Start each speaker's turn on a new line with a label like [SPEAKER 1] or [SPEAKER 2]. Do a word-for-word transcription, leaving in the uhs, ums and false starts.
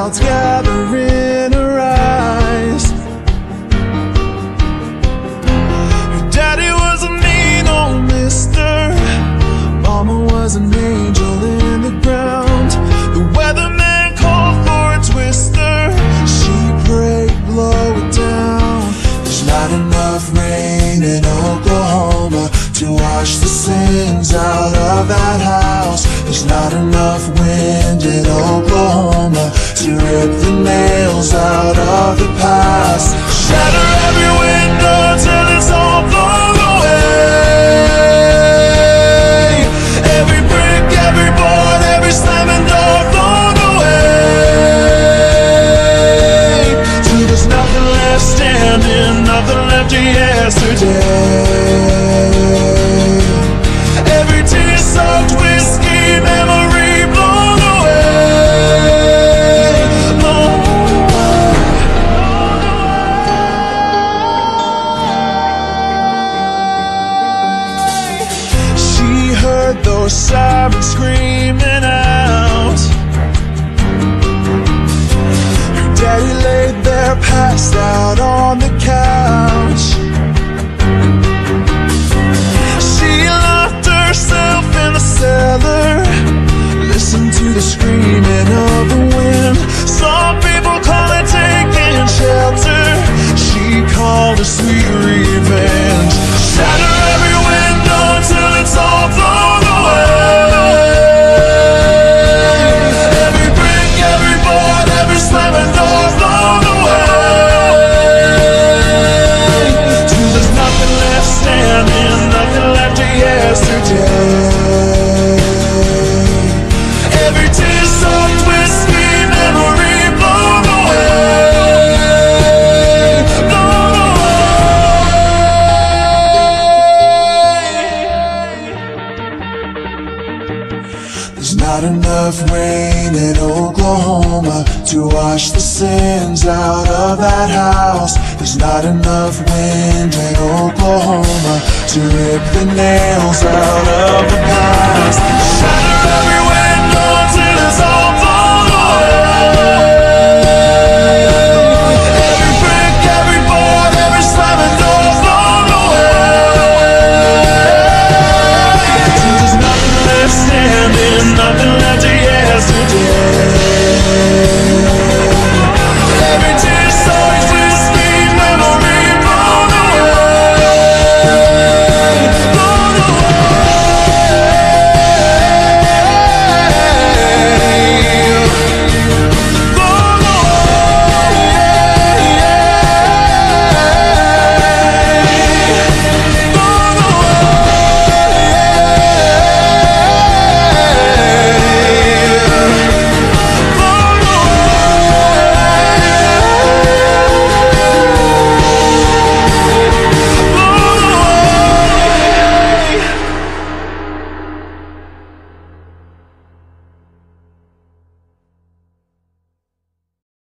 [SPEAKER 1] clouds gather in her eyes. Her daddy was a mean old mister, mama was an angel in the ground. The weatherman called for a twister, she prayed, blow it down. There's not enough rain in Oklahoma to wash the sins out of that house. There's not enough wind in Oklahoma to rip the nails out of the past. Shatter every window till it's all blown away. Every brick, every board, every slamming door thrown away. Till there's nothing left standing, nothing left of yesterday. Every tear-soaked whiskey memory blown away, blown away. She heard those sirens screaming out. Her daddy laid there passed out on the couch. Listen to the screaming of the wind. Some people call it taking shelter, she called it sweet revenge. Shatter every window till it's all blown away. Every brick, every board, every slamming door thrown away. Till there's nothing left standing, nothing left of yesterday. There's not enough rain in Oklahoma to wash the sins out of that house. There's not enough wind in Oklahoma to rip the nails out of the past. Shatter every window.